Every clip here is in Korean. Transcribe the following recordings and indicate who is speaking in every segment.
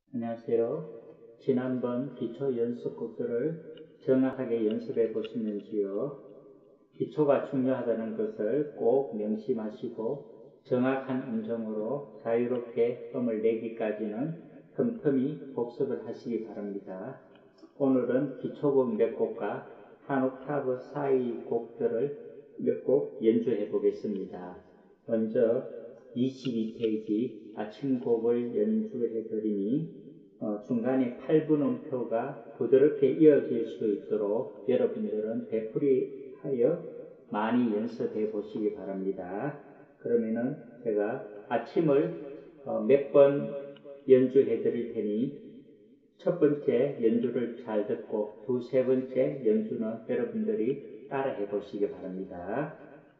Speaker 1: 안녕하세요. 지난번 기초 연습곡들을 정확하게 연습해 보시는지요? 기초가 중요하다는 것을 꼭 명심하시고 정확한 음정으로 자유롭게 음을 내기까지는 틈틈이 복습을 하시기 바랍니다. 오늘은 기초곡 몇 곡과 한 옥타브 사이 곡들을 몇 곡 연주해 보겠습니다. 먼저 22페이지 아침곡을 연주해 드리니 중간에 8분음표가 부드럽게 이어질 수 있도록 여러분들은 되풀이하여 많이 연습해 보시기 바랍니다. 그러면은 제가 아침을 몇 번 연주해 드릴 테니 첫 번째 연주를 잘 듣고 두세 번째 연주는 여러분들이 따라 해 보시기 바랍니다.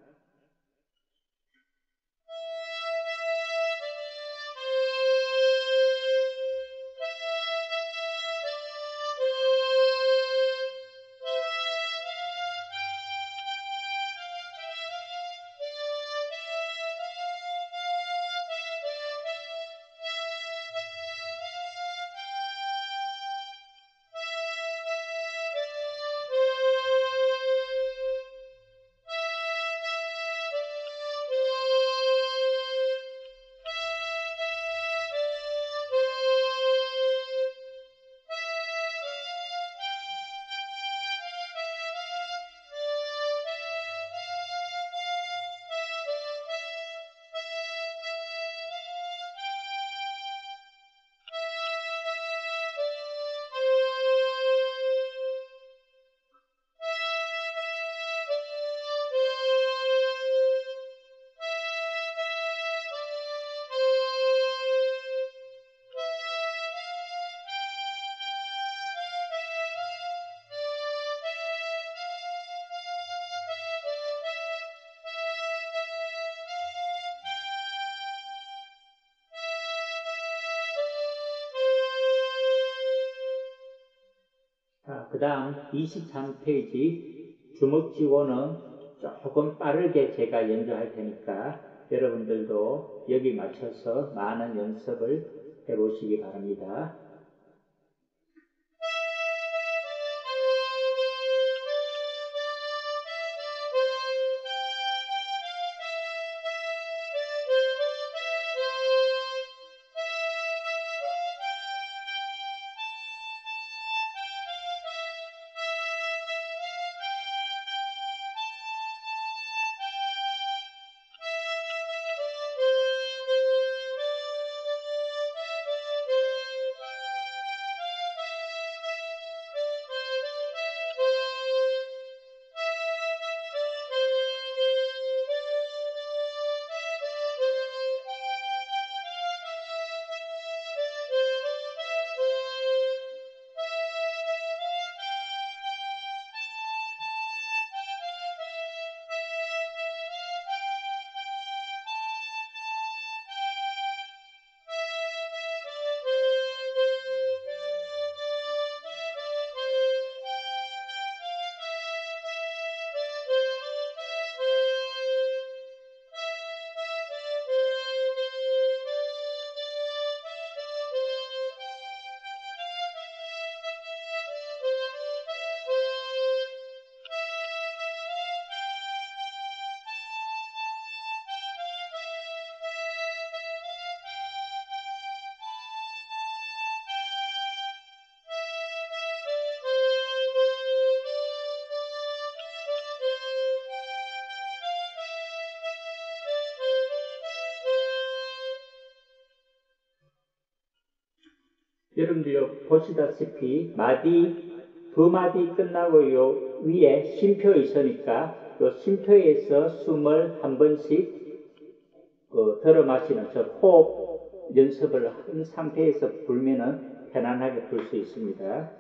Speaker 1: 그 다음 23페이지 주먹지고는 조금 빠르게 제가 연주할 테니까 여러분들도 여기 맞춰서 많은 연습을 해 보시기 바랍니다. 여러분들 보시다시피 두 마디 끝나고 요 위에 쉼표 있으니까 요 쉼표에서 숨을 한 번씩 들어 마시는 저 호흡 연습을 한 상태에서 불면은 편안하게 불 수 있습니다.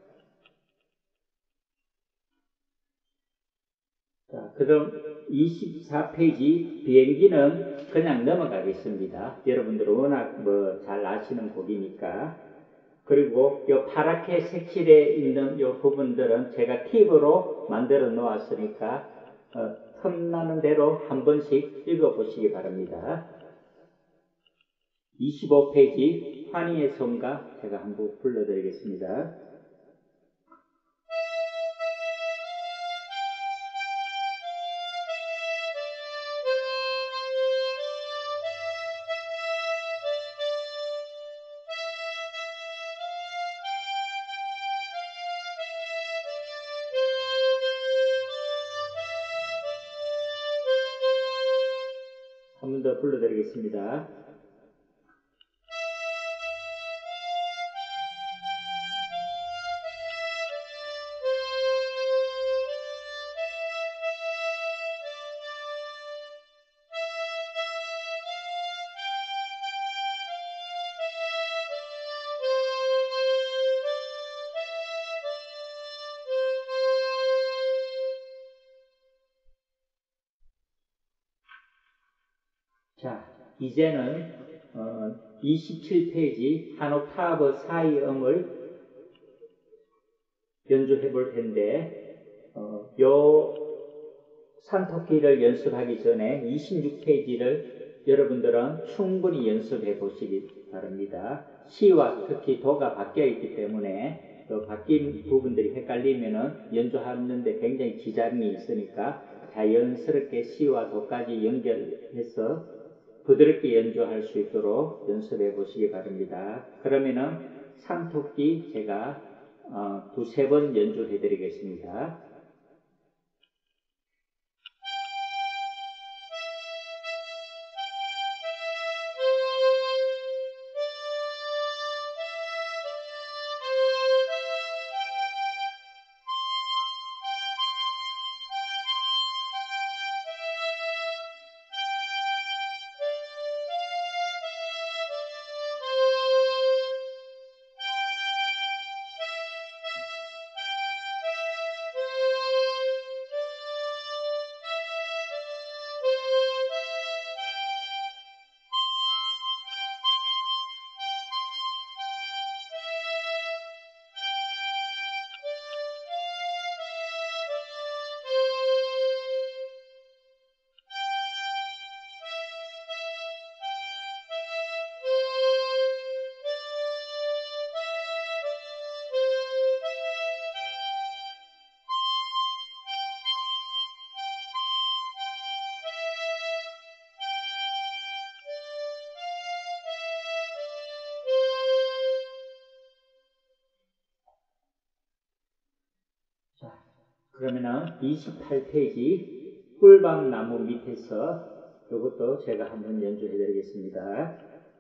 Speaker 1: 자, 그럼 24페이지 비행기는 그냥 넘어가겠습니다. 여러분들 워낙 잘 아시는 곡이니까. 그리고 요 파랗게 색칠에 있는 요 부분들은 제가 팁으로 만들어 놓았으니까 틈나는 대로 한 번씩 읽어 보시기 바랍니다. 25페이지 환희의 성가 제가 한번 불러드리겠습니다. 한 번 더 불러드리겠습니다. 자, 이제는 27페이지 한 옥타브 사이 음을 연주해 볼 텐데 요 산토끼를 연습하기 전에 26페이지를 여러분들은 충분히 연습해 보시기 바랍니다. 시와 특히 도가 바뀌어 있기 때문에 또 바뀐 부분들이 헷갈리면은 연주하는데 굉장히 지장이 있으니까 자연스럽게 시와 도까지 연결해서 부드럽게 연주할 수 있도록 연습해 보시기 바랍니다. 그러면은 산토끼 제가 두세 번 연주해 드리겠습니다. 자, 그러면은 28페이지 꿀밤나무 밑에서 이것도 제가 한번 연주해 드리겠습니다.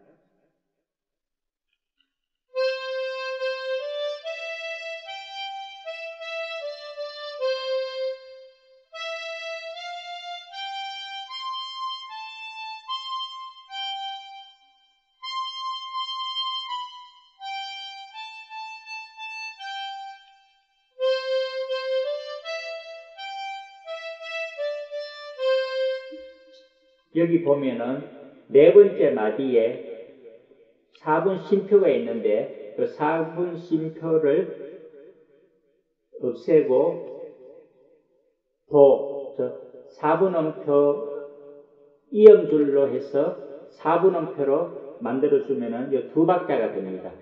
Speaker 1: 여기 보면은 네 번째 마디에 4분 쉼표가 있는데 그 4분 쉼표를 없애고 저 4분음표 이음줄로 해서 4분음표로 만들어주면은 이 두 박자가 됩니다.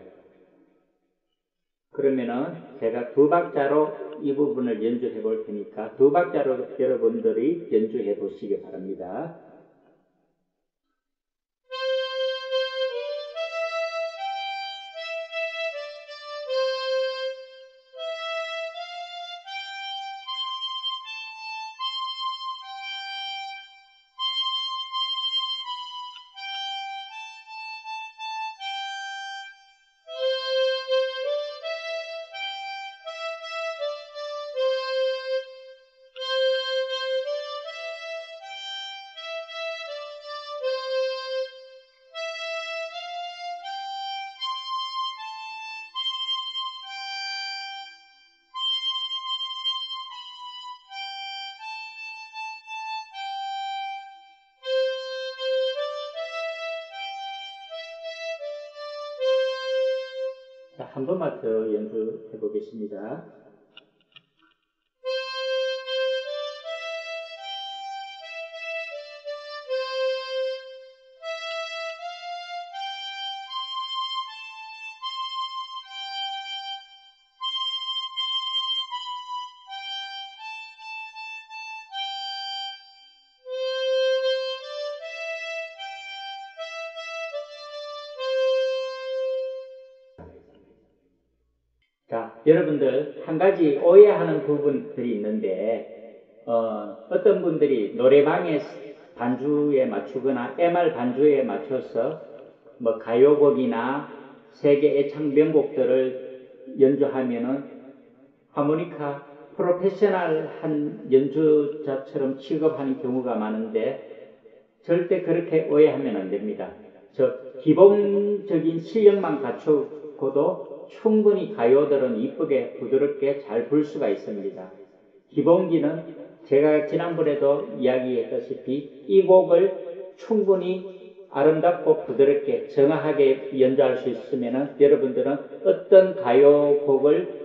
Speaker 1: 그러면은 제가 두 박자로 이 부분을 연주해 볼 테니까 두 박자로 여러분들이 연주해 보시기 바랍니다. 자, 한 번만 더 연주해 보겠습니다. 자, 여러분들 한 가지 오해하는 부분들이 있는데 어떤 분들이 노래방의 반주에 맞추거나 MR 반주에 맞춰서 뭐 가요곡이나 세계 애창 명곡들을 연주하면은 하모니카 프로페셔널한 연주자처럼 취급하는 경우가 많은데 절대 그렇게 오해하면 안 됩니다. 기본적인 실력만 갖추고도 충분히 가요들은 이쁘게 부드럽게 잘 불 수가 있습니다. 기본기는 제가 지난번에도 이야기했다시피 이 곡을 충분히 아름답고 부드럽게 정확하게 연주할 수 있으면 여러분들은 어떤 가요곡을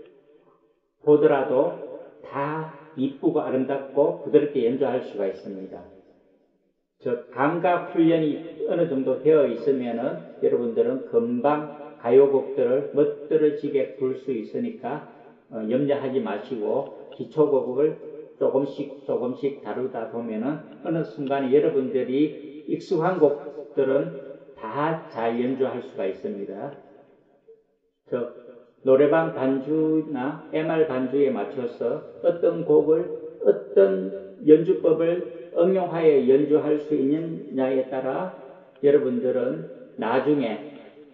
Speaker 1: 보더라도 다 이쁘고 아름답고 부드럽게 연주할 수가 있습니다. 감각 훈련이 어느 정도 되어 있으면은 여러분들은 금방 가요곡들을 멋들어지게 부를 수 있으니까 염려하지 마시고 기초곡을 조금씩 다루다 보면은 어느 순간에 여러분들이 익숙한 곡들은 다 잘 연주할 수가 있습니다. 노래방 반주나 MR 반주에 맞춰서 어떤 곡을 어떤 연주법을 응용하여 연주할 수 있느냐에 따라 여러분들은 나중에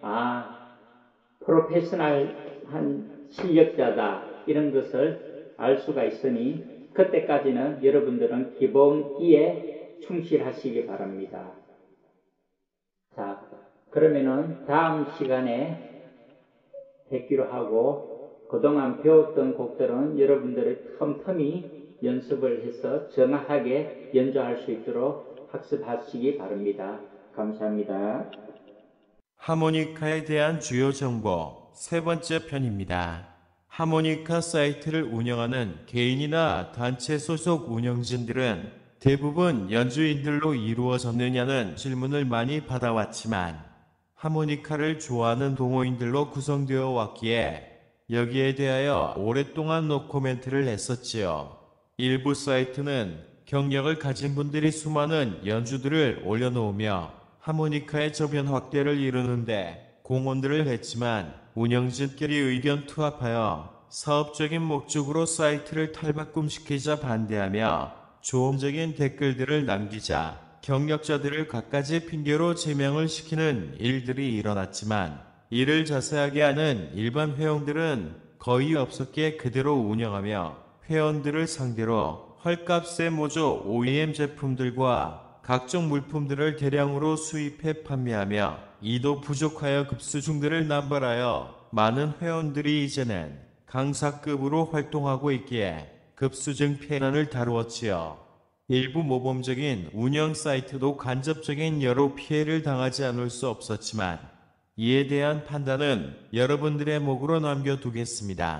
Speaker 1: 프로페셔널한 실력자다 이런 것을 알 수가 있으니 그때까지는 여러분들은 기본기에 충실하시기 바랍니다. 자, 그러면은 다음 시간에 뵙기로 하고 그동안 배웠던 곡들은 여러분들이 틈틈이 연습을 해서 정확하게 연주할 수 있도록 학습하시기 바랍니다. 감사합니다.
Speaker 2: 하모니카에 대한 주요 정보 세 번째 편입니다. 하모니카 사이트를 운영하는 개인이나 단체 소속 운영진들은 대부분 연주인들로 이루어졌느냐는 질문을 많이 받아왔지만 하모니카를 좋아하는 동호인들로 구성되어 왔기에 여기에 대하여 오랫동안 노코멘트를 했었지요. 일부 사이트는 경력을 가진 분들이 수많은 연주들을 올려놓으며 하모니카의 저변 확대를 이루는데 공헌들을 했지만 운영진끼리 의견 투합하여 사업적인 목적으로 사이트를 탈바꿈시키자 반대하며 조음적인 댓글들을 남기자 경력자들을 갖가지 핑계로 제명을 시키는 일들이 일어났지만 이를 자세하게 아는 일반 회원들은 거의 없었기에 그대로 운영하며 회원들을 상대로 헐값의 모조 OEM 제품들과 각종 물품들을 대량으로 수입해 판매하며 이도 부족하여 급수중들을 남발하여 많은 회원들이 이제는 강사급으로 활동하고 있기에 급수중 폐난을 다루었지요. 일부 모범적인 운영 사이트도 간접적인 여러 피해를 당하지 않을 수 없었지만 이에 대한 판단은 여러분들의 몫으로 남겨두겠습니다.